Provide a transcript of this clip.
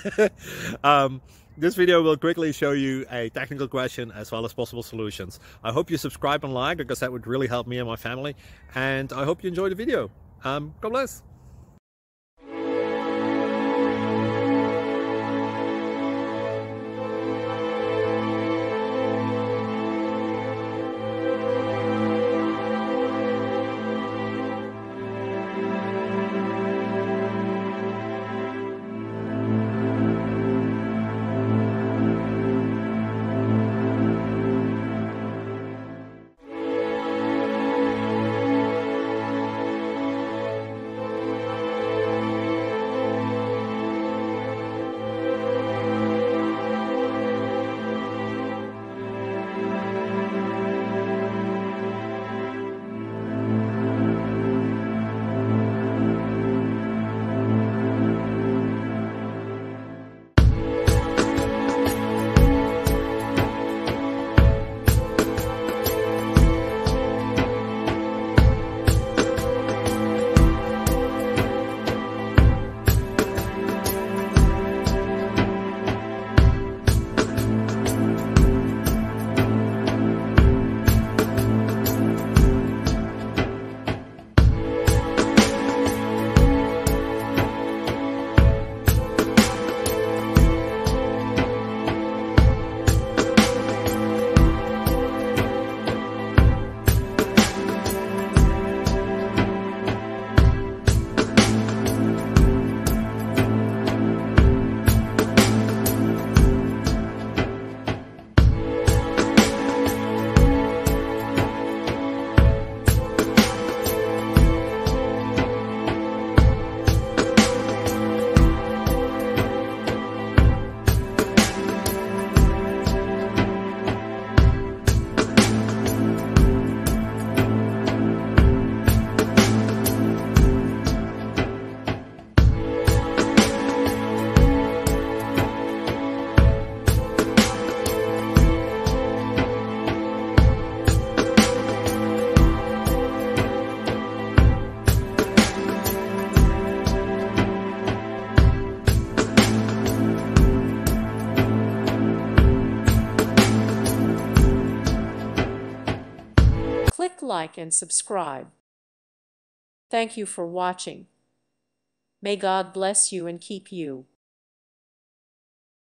um, this video will quickly show you a technical question as well as possible solutions. I hope you subscribe and like, because that would really help me and my family. And I hope you enjoy the video. God bless. Click like and subscribe. Thank you for watching. May God bless you and keep you.